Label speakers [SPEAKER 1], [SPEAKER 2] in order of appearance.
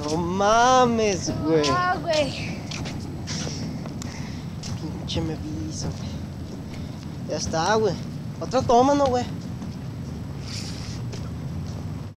[SPEAKER 1] No mames, güey.
[SPEAKER 2] Ah, güey.
[SPEAKER 1] Pinche M.Bison. Ya está, güey. Otra toma, ¿no, güey?